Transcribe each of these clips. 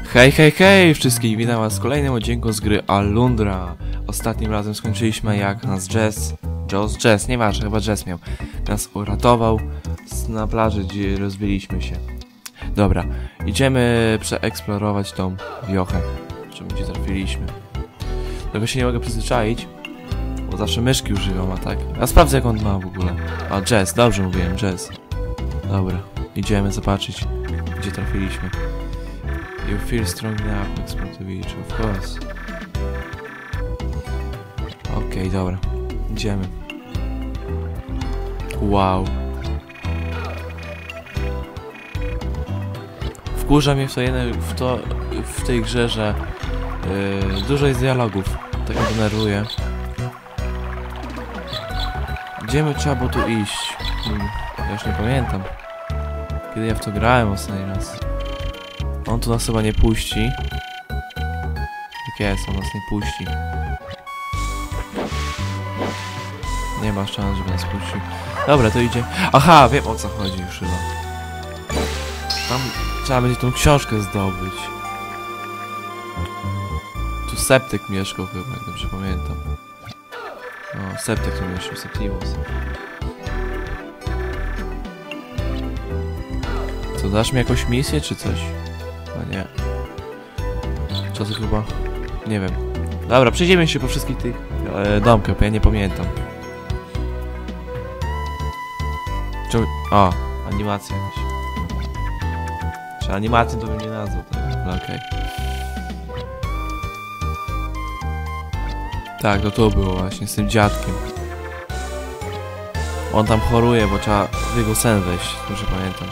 Hej, hej, hej wszystkich, witam was w kolejnym odcinku z gry Alundra. Ostatnim razem skończyliśmy jak nas Jazz, nieważne, chyba Jazz miał, nas uratował na plaży, gdzie rozbiliśmy się. Dobra, idziemy przeeksplorować tą wiochę, gdzie trafiliśmy. Tego się nie mogę przyzwyczaić, bo zawsze myszki używam, a tak? Ja sprawdzę jak on ma w ogóle. A, Jazz, dobrze mówiłem, Jazz. Dobra, idziemy zobaczyć, gdzie trafiliśmy. You feel strong enough to explore the beach, of course. Okej, dobra. Idziemy. Wow. Wkurza mnie w tej grze, że dużo jest dialogów. Tak mnie denerwuje. Gdzie my trzeba było tu iść? Ja już nie pamiętam. Kiedy ja w to grałem ostatni raz. On tu nas chyba nie puści. Tak jest, on nas nie puści. Nie ma szans, żeby nas puścił. Dobra, to idzie. Aha, wiem o co chodzi już chyba. Tam trzeba będzie tą książkę zdobyć. Tu Septyk mieszkał chyba, jak dobrze pamiętam. O, Septyk tu mieszkał, Septimus. Co, dasz mi jakąś misję czy coś? No nie. Co to chyba? Nie wiem. Dobra, przejdziemy się po wszystkich tych domkach, bo ja nie pamiętam. O, animacja jakaś. Czy animację to bym nie nazwał, tak? No okej. Tak, to było właśnie, z tym dziadkiem. On tam choruje, bo trzeba w jego sen wejść, dobrze pamiętam.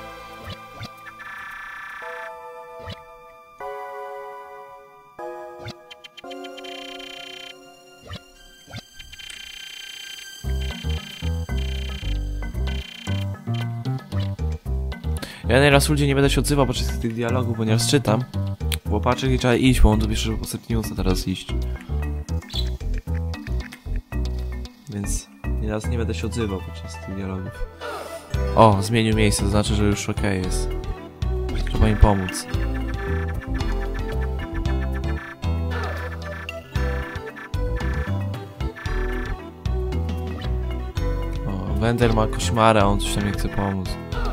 Ja nieraz ludzie nie będę się odzywał podczas tych dialogów, bo nie czytam. Bo patrzę, gdzie trzeba iść, bo on tu pisze, że po Septimusa teraz iść. Więc nieraz nie będę się odzywał podczas tych dialogów. O, zmienił miejsce, to znaczy, że już okej jest. Trzeba im pomóc. O, Wender ma koszmara, on coś tam nie chce pomóc.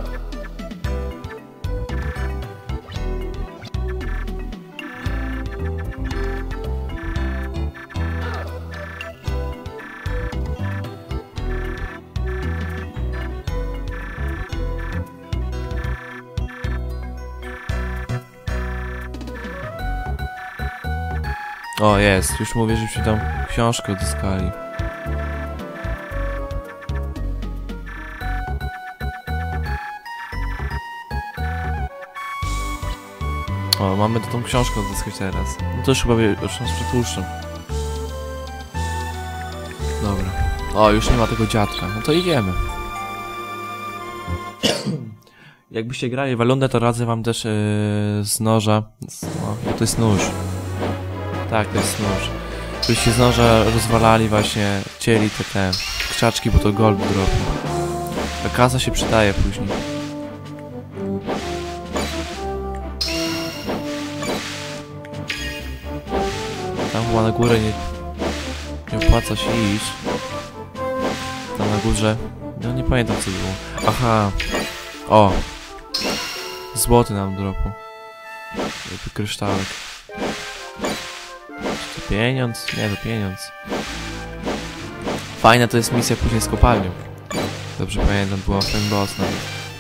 O, jest. Już mówię, żebyśmy tam książkę odzyskali. O, mamy tą książkę odzyskać teraz. No to już chyba już nas przepuszczą. Dobra. O, już nie ma tego dziadka. No to idziemy. Jakbyście grali w Alundę, to radzę wam też z noża. O, to jest nóż. Tak, to jest nóż. Gdybyście z noża rozwalali właśnie, cieli te krzaczki, bo to gold dropnie. Ta kasa się przydaje później. Tam chyba na górę nie opłaca się iść. Tam na górze... No nie pamiętam co było. Aha! O! Złoty nam dropu. Kryształek. Czy to pieniądz? Nie, to pieniądz. Fajna to jest misja później z kopalnią. Dobrze pamiętam, była ten boss nawet.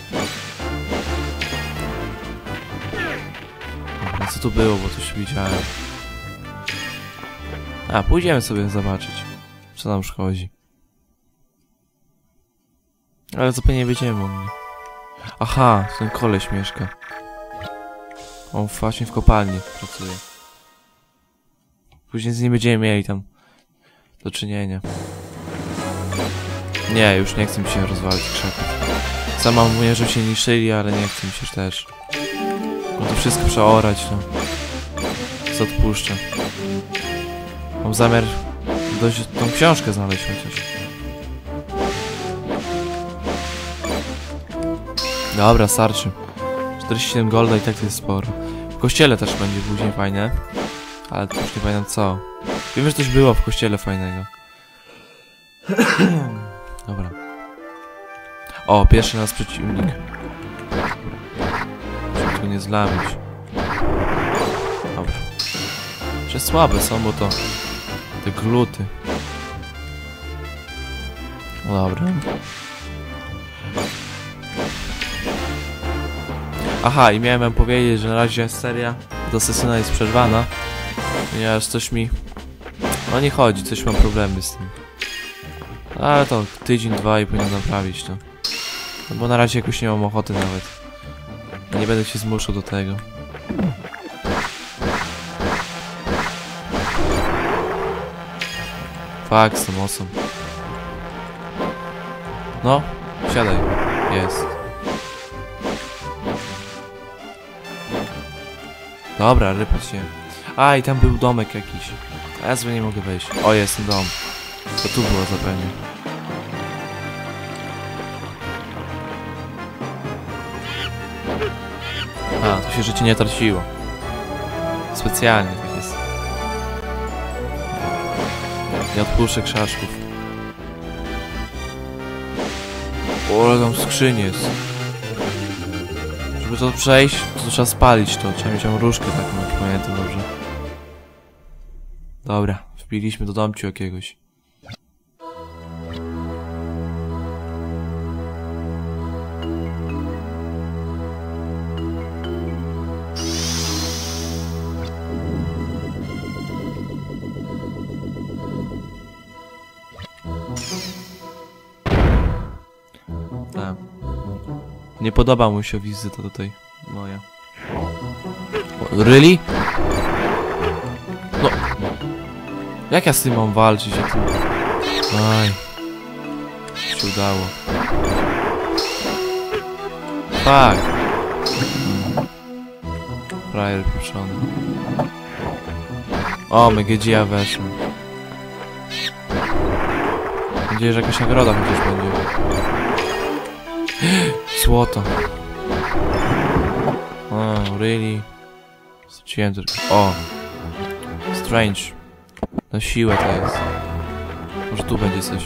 A co tu było, bo coś widziałem. A, pójdziemy sobie zobaczyć, co nam szkodzi. Ale zupełnie nie będziemy mogli. Aha, ten koleś mieszka. On właśnie w kopalni pracuje. Później z nim będziemy mieli tam do czynienia. Nie, już nie chcę mi się rozwalić krzaków. Sama mówię, że się niszczyli, ale nie chcę mi się też. No to wszystko przeorać, no. Co odpuszczę. Mam zamiar tą książkę znaleźć chociaż. Dobra, starczy. 47 golda i tak to jest sporo. W kościele też będzie później fajne. Ale to już nie pamiętam co. Wiem, że coś było w kościele fajnego. Dobra. O, pierwszy nas przeciwnik. Żeby tu nie zlamić. Dobra. Jeszcze słabe są, bo to... te gluty. No dobra. Aha, i miałem wam powiedzieć, że na razie seria do Assassina jest przerwana. Ponieważ coś mi... no nie chodzi, coś mam problemy z tym. Ale to tydzień, dwa i powinien naprawić to. No bo na razie jakoś nie mam ochoty nawet. Nie będę się zmuszał do tego. Fak, z tą osą. No, siadaj. Jest. Dobra, rypać się. A, i tam był domek jakiś. A ja sobie nie mogę wejść. O, jest ten dom. To tu było zapewne. A, tu się życie nie traciło. Specjalnie tak jest. Nie odpuszczę krzaczków. O, ale tam skrzyń jest. Żeby to przejść, to trzeba spalić to. Trzeba mieć tam różkę taką, jak pamiętam dobrze. Dobra, wbiliśmy do domciu jakiegoś. Tak. Nie podoba mu się wizyta tutaj moja. O, really? No. Jak ja z tym mam walczyć? Jak tym... aj. Się udało. Tak. Frajer pieprzony. O, MGG weszły. Mam nadzieję, że jakaś nagroda chociaż będzie. Złoto. O, really? Straciłem tylko... o. Strange. Na siłę to jest. Może tu będzie coś.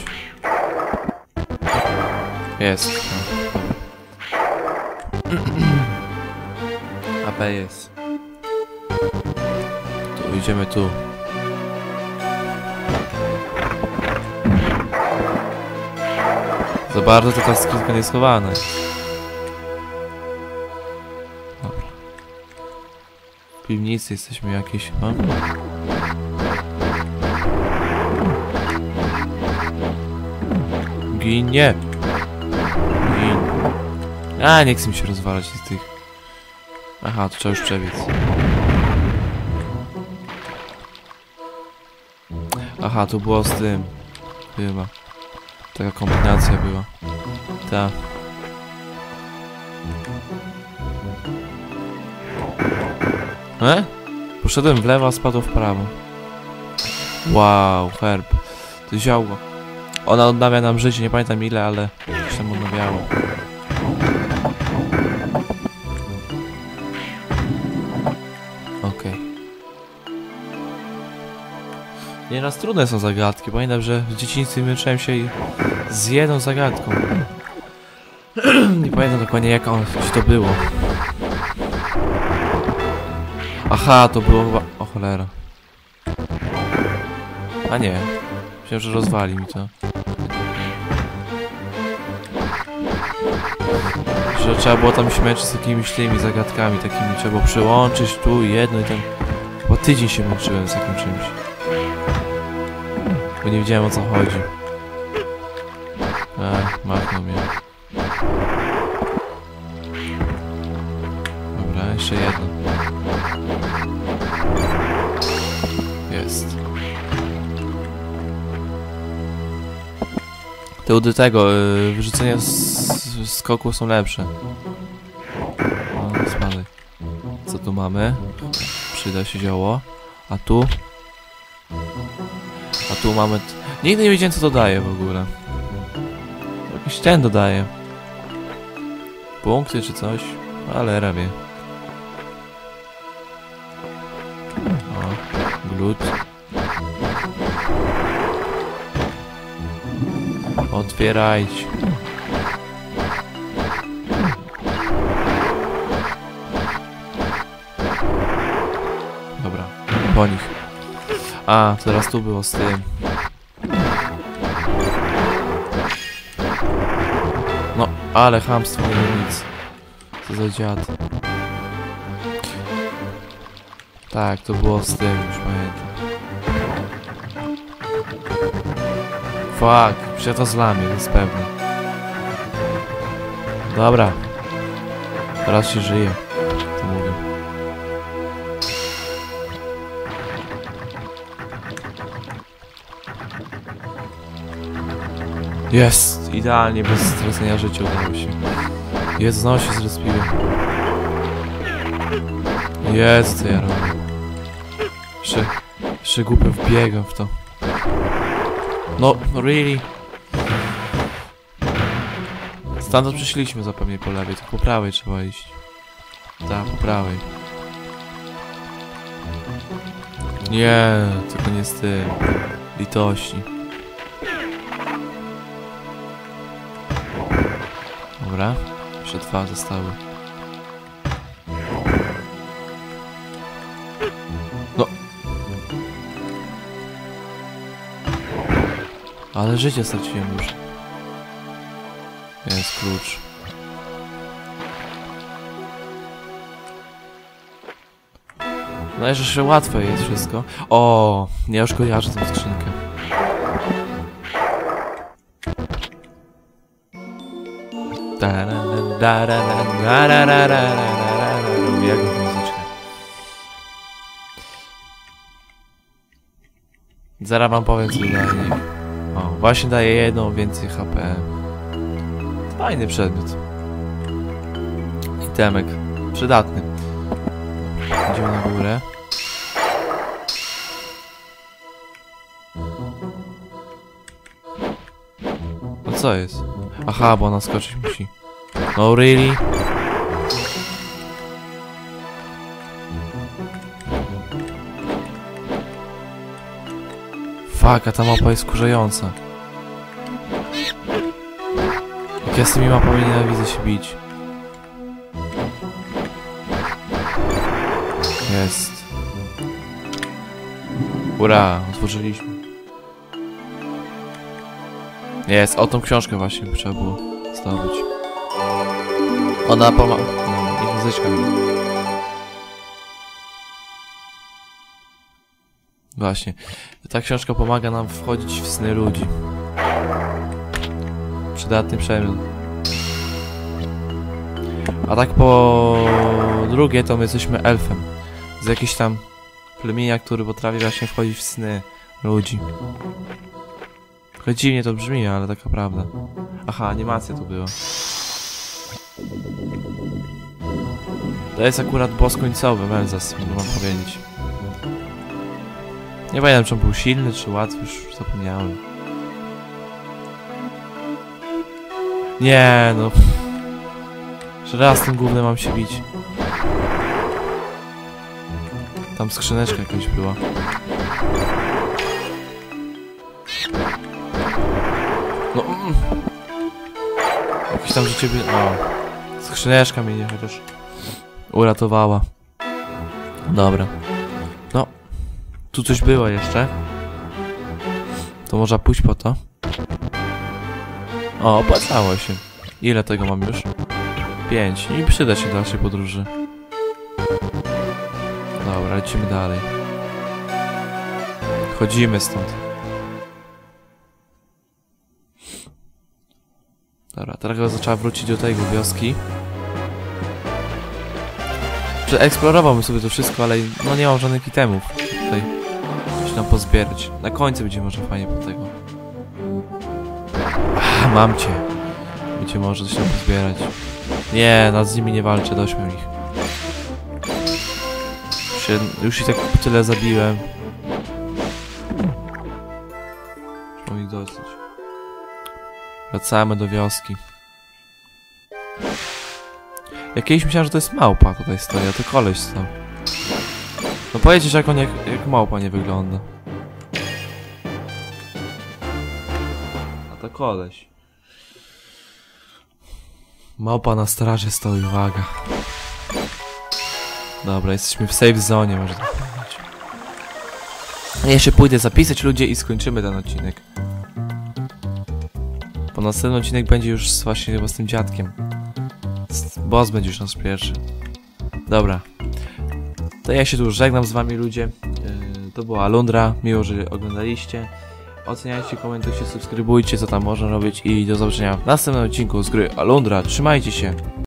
Jest. AP jest. Tu idziemy tu. Za bardzo to ta skrzynka nie schowana. Dobra. W piwnicy jesteśmy jakieś, no? Ginie! Gin. A, nie chcę mi się rozwalać z tych. Aha, to trzeba już przebiec. Aha, tu było z tym. Chyba. Taka kombinacja była. Ta. Poszedłem w lewo, a spadł w prawo. Wow, herb. To zioło. Ona odnawia nam życie, nie pamiętam ile, ale się tam odnawiało. Okej. Nieraz trudne są zagadki. Pamiętam, że w dzieciństwie męczyłem się z jedną zagadką. Nie pamiętam dokładnie jaka to było. Aha, to było chyba... o cholera. A nie. Myślałem, że rozwali mi to. Że trzeba było tam się męczyć z jakimiś tymi zagadkami takimi. Trzeba było przyłączyć tu jedno i tam... Chyba tydzień się męczyłem z takim czymś. Bo nie wiedziałem o co chodzi. Machnął mnie. Dobra, jeszcze jedno. Jest. Te udy tego, wyrzucenia z skoku są lepsze. No, spadaj. Co tu mamy? Przyda się zioło. A tu? A tu mamy... Nigdy nie wiedziałem co to daje w ogóle. Jakiś ten dodaje. Punkty czy coś? Ale rabię. lód. Otwierajcie. Dobra, po nich. A, teraz tu było z tym. No, ale chamstwo, nie wiem nic. Co za dziad. Tak, to było z tym, już pamiętam. Fuck, się to zlamie, to jest pewne. Dobra. Teraz się żyje, to mówię. Jest! Idealnie, bez stracenia życia udało się. Jest, znowu się zrespiłem. Jest, co ja robię. Jeszcze głupio wbiegam w to. No, really? Stamtąd przyszliśmy zapewne po lewej, to po prawej trzeba iść. Tak, po prawej. Nie, tylko nie z tym. Litości. Dobra, jeszcze 2 zostały. No. Ale życie straciłem już. Jest klucz. No jeszcze łatwe jest wszystko. O, ja już kojarzę tą skrzynkę. Jak muzycznie. Zaraz wam powiem, co daje. O, właśnie daje jedną więcej HP. Fajny przedmiot. Itemek. Przydatny. Idziemy na górę. No co jest? Aha, bo ona skoczyć musi. No really? Fuck, a ta mapa jest kurzająca. Jak ja z tymi mapami nienawidzę się bić. Jest. Ura, otworzyliśmy. Jest, o tą książkę właśnie by trzeba było zdobyć. Ona pomaga... No, i muzyczka mi. Właśnie. Ta książka pomaga nam wchodzić w sny ludzi. Przydatny przedmiot. A tak po drugie to my jesteśmy elfem. Z jakiejś tam plemienia, który potrafi właśnie wchodzić w sny ludzi. Trochę dziwnie to brzmi, ale taka prawda. Aha, animacja tu była. To jest akurat boss końcowy, Melzas, mogę wam powiedzieć. Nie pamiętam, czy on był silny, czy łatwy, już zapomniałem. Nie, no. Jeszcze raz tym gównem mam się bić. Tam skrzyneczka jakaś była. No. Jakieś tam życie by... O. Skrzyneczka mnie chociaż uratowała. Dobra. No. Tu coś było jeszcze. To można pójść po to. O, opłacało się. Ile tego mam już? 5. I przyda się w dalszej podróży. Dobra, lecimy dalej. Chodzimy stąd. Dobra, teraz chyba zaczęła wrócić do tej wioski. Przeeksplorowałbym sobie to wszystko, ale no nie mam żadnych itemów. Tutaj coś nam pozbierać. Na końcu będzie może fajnie po tego. Mam cię. Będzie może coś tam pozbierać. Nie, nad z nimi nie walczę, dośmiał ich. Już i tak tyle zabiłem. Mam ich dosyć. Wracamy do wioski. Ja kiedyś myślałem, że to jest małpa tutaj stoi, a to koleś tam. No No powiedzcie, że jak on jak małpa nie wygląda. A to koleś. Małpa na straży stoi, uwaga. Dobra, jesteśmy w safe zone, może tak powiedzieć. Ja jeszcze pójdę zapisać ludzie i skończymy ten odcinek. Po następny odcinek będzie już właśnie chyba z tym dziadkiem. Boss będzie już nasz pierwszy. Dobra. To ja się tu już żegnam z wami ludzie. To była Alundra. Miło, że oglądaliście. Oceniajcie, komentujcie, subskrybujcie, co tam można robić i do zobaczenia w następnym odcinku z gry Alundra. Trzymajcie się.